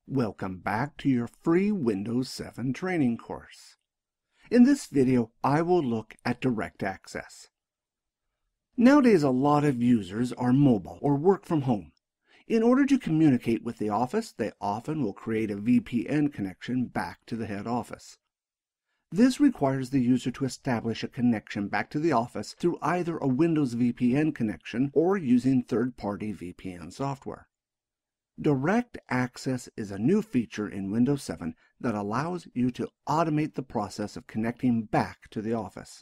Welcome back to your free Windows 7 training course. In this video, I will look at DirectAccess. Nowadays, a lot of users are mobile or work from home. In order to communicate with the office, they often will create a VPN connection back to the head office. This requires the user to establish a connection back to the office through either a Windows VPN connection or using third-party VPN software. DirectAccess is a new feature in Windows 7 that allows you to automate the process of connecting back to the office.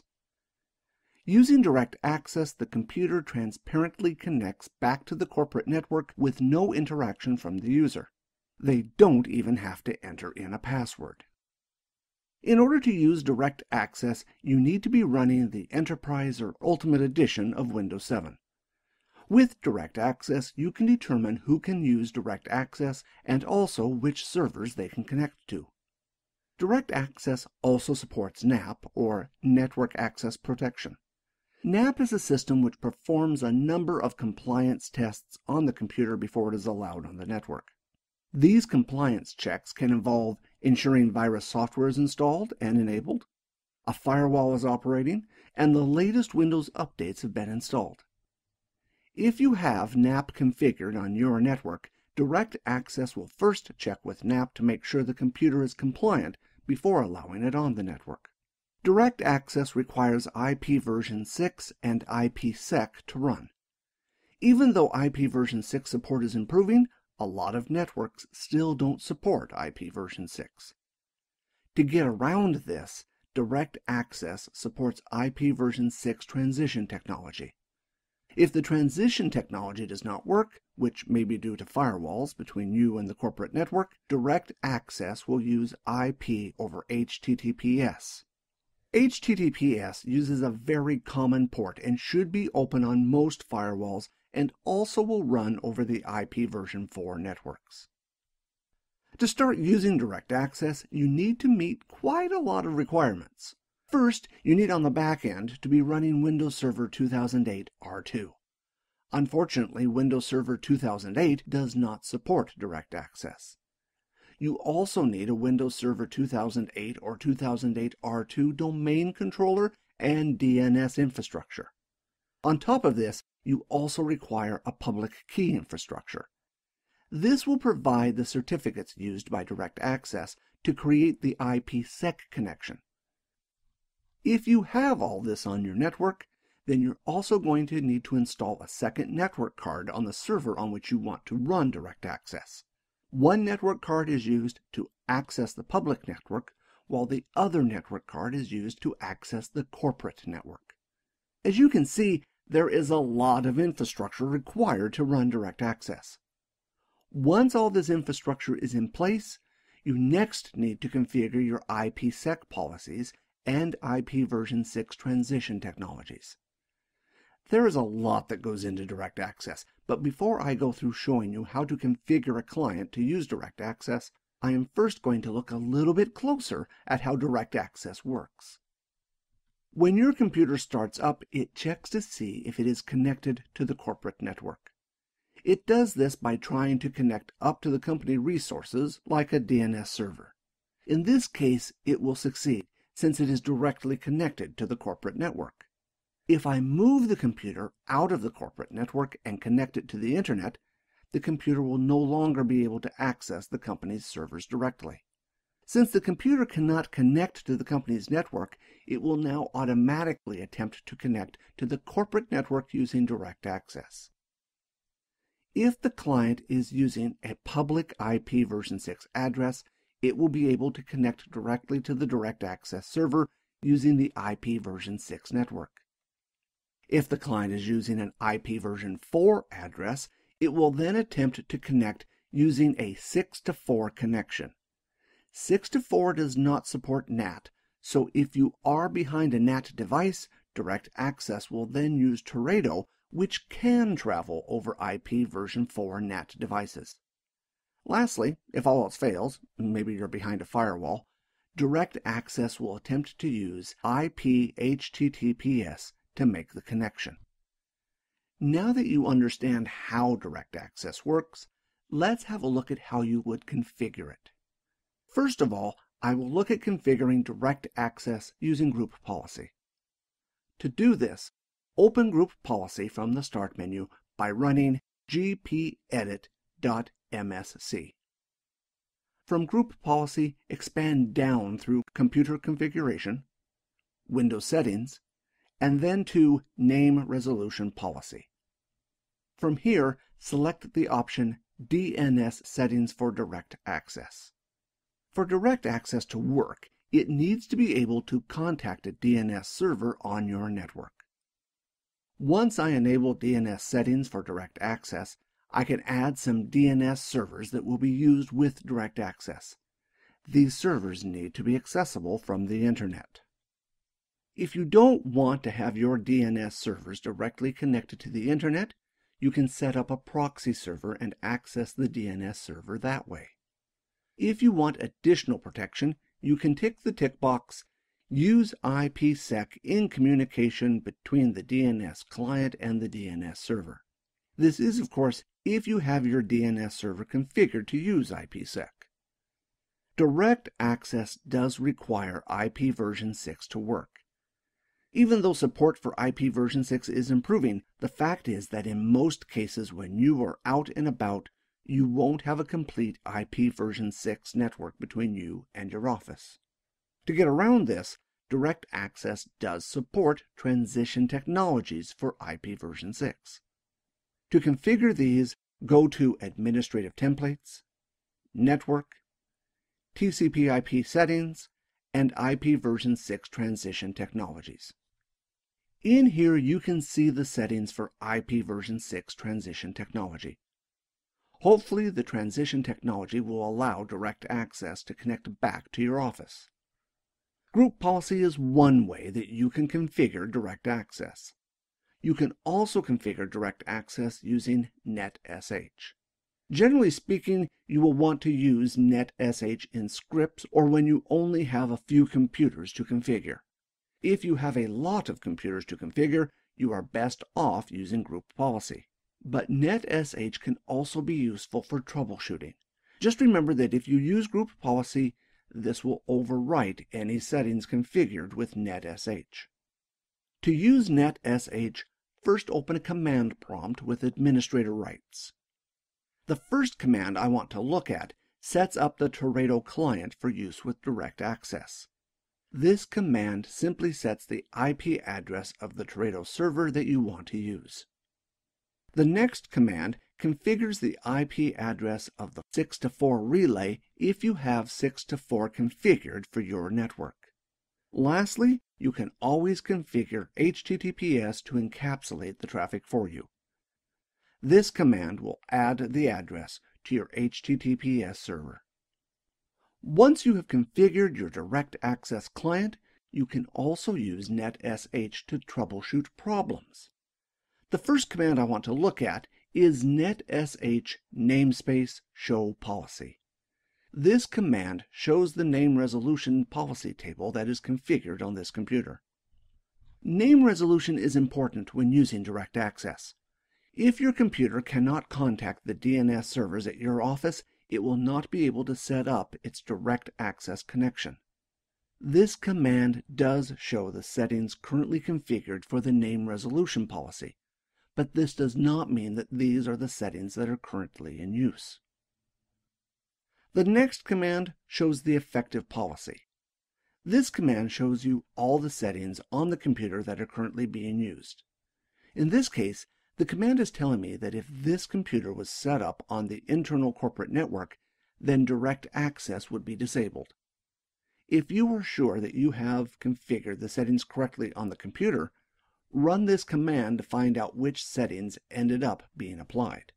Using DirectAccess, the computer transparently connects back to the corporate network with no interaction from the user. They don't even have to enter in a password. In order to use DirectAccess, you need to be running the Enterprise or Ultimate Edition of Windows 7. With DirectAccess, you can determine who can use DirectAccess and also which servers they can connect to. DirectAccess also supports NAP, or Network Access Protection. NAP is a system which performs a number of compliance tests on the computer before it is allowed on the network. These compliance checks can involve ensuring virus software is installed and enabled, a firewall is operating, and the latest Windows updates have been installed. If you have NAP configured on your network, DirectAccess will first check with NAP to make sure the computer is compliant before allowing it on the network. DirectAccess requires IPv6 and IPsec to run. Even though IPv6 support is improving, a lot of networks still don't support IPv6. To get around this, DirectAccess supports IPv6 transition technology. If the transition technology does not work, which may be due to firewalls between you and the corporate network, DirectAccess will use IP over HTTPS. HTTPS uses a very common port and should be open on most firewalls and also will run over the IPv4 networks. To start using DirectAccess, you need to meet quite a lot of requirements. First, you need on the back end to be running Windows Server 2008 R2. Unfortunately, Windows Server 2008 does not support DirectAccess. You also need a Windows Server 2008 or 2008 R2 domain controller and DNS infrastructure. On top of this, you also require a public key infrastructure. This will provide the certificates used by DirectAccess to create the IPsec connection. If you have all this on your network, then you're also going to need to install a second network card on the server on which you want to run DirectAccess. One network card is used to access the public network, while the other network card is used to access the corporate network. As you can see, there is a lot of infrastructure required to run DirectAccess. Once all this infrastructure is in place, you next need to configure your IPsec policies and IPv6 transition technologies. There is a lot that goes into DirectAccess, but before I go through showing you how to configure a client to use DirectAccess, I am first going to look a little bit closer at how DirectAccess works. When your computer starts up, it checks to see if it is connected to the corporate network. It does this by trying to connect up to the company resources like a DNS server. In this case, it will succeed, since it is directly connected to the corporate network. If I move the computer out of the corporate network and connect it to the internet, the computer will no longer be able to access the company's servers directly. Since the computer cannot connect to the company's network, it will now automatically attempt to connect to the corporate network using DirectAccess. If the client is using a public IPv6 address, it will be able to connect directly to the DirectAccess server using the IPv6 network. If the client is using an IPv4 address, it will then attempt to connect using a 6-to-4 connection. 6-to-4 does not support NAT, so if you are behind a NAT device, DirectAccess will then use Terdeo, which can travel over IPv4 Nat devices. Lastly, if all else fails, maybe you're behind a firewall, DirectAccess will attempt to use IP HTTPS to make the connection. Now that you understand how DirectAccess works, let's have a look at how you would configure it. First of all, I will look at configuring direct access using group policy. To do this, open group policy from the Start menu by running gpedit.msc. From group policy, expand down through Computer Configuration, Windows Settings, and then to Name Resolution Policy. From here, select the option DNS Settings for Direct Access. For direct access to work, it needs to be able to contact a DNS server on your network. Once I enable DNS settings for direct access, I can add some DNS servers that will be used with direct access. These servers need to be accessible from the Internet. If you don't want to have your DNS servers directly connected to the Internet, you can set up a proxy server and access the DNS server that way. If you want additional protection, you can tick the tick box, Use IPsec in communication between the DNS client and the DNS server. This is, of course, if you have your DNS server configured to use IPsec. Direct access does require IP version 6 to work. Even though support for IP version 6 is improving, the fact is that in most cases when you are out and about, you won't have a complete IP version 6 network between you and your office. To get around this, Direct Access does support transition technologies for IP version 6. To configure these, go to Administrative Templates, Network, TCP/IP Settings, and IP version 6 Transition Technologies. In here you can see the settings for IP version 6 transition technology. Hopefully the transition technology will allow direct access to connect back to your office. Group policy is one way that you can configure direct access. You can also configure direct access using NetSH. Generally speaking, you will want to use NetSH in scripts or when you only have a few computers to configure. If you have a lot of computers to configure, you are best off using group policy. But NetSH can also be useful for troubleshooting. Just remember that if you use group policy, this will overwrite any settings configured with NetSH. To use NetSH, first open a command prompt with administrator rights. The first command I want to look at sets up the Terdeo client for use with direct access. This command simply sets the IP address of the Terdeo server that you want to use. The next command configures the IP address of the 6-to-4 relay if you have 6-to-4 configured for your network. Lastly, you can always configure HTTPS to encapsulate the traffic for you. This command will add the address to your HTTPS server. Once you have configured your direct access client, you can also use NetSH to troubleshoot problems. The first command I want to look at is NetSH namespace show policy. This command shows the name resolution policy table that is configured on this computer. Name resolution is important when using direct access. If your computer cannot contact the DNS servers at your office, it will not be able to set up its direct access connection. This command does show the settings currently configured for the name resolution policy, but this does not mean that these are the settings that are currently in use. The next command shows the effective policy. This command shows you all the settings on the computer that are currently being used. In this case, the command is telling me that if this computer was set up on the internal corporate network, then direct access would be disabled. If you are sure that you have configured the settings correctly on the computer, run this command to find out which settings ended up being applied.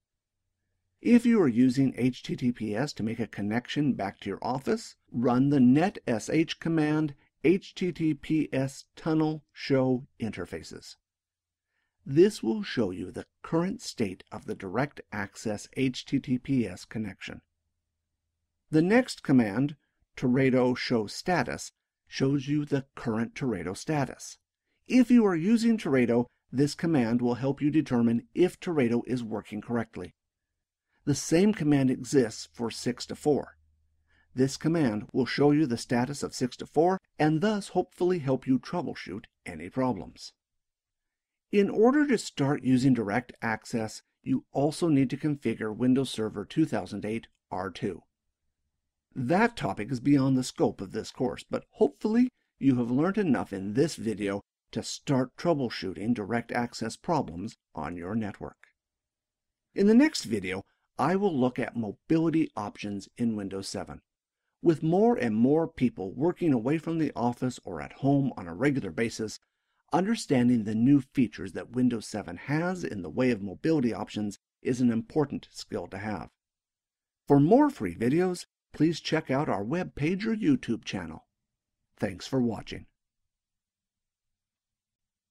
If you are using HTTPS to make a connection back to your office, run the NetSH command HTTPS tunnel show interfaces. This will show you the current state of the direct access HTTPS connection. The next command, Terdeo show status, shows you the current Terdeo status. If you are using Terdeo, this command will help you determine if Terdeo is working correctly. The same command exists for 6-4. This command will show you the status of 6-4 and thus hopefully help you troubleshoot any problems. In order to start using DirectAccess, you also need to configure Windows Server 2008 R2. That topic is beyond the scope of this course, but hopefully you have learned enough in this video to start troubleshooting DirectAccess problems on your network. In the next video, I will look at mobility options in Windows 7. With more and more people working away from the office or at home on a regular basis, understanding the new features that Windows 7 has in the way of mobility options is an important skill to have. For more free videos, please check out our web page or YouTube channel. Thanks for watching.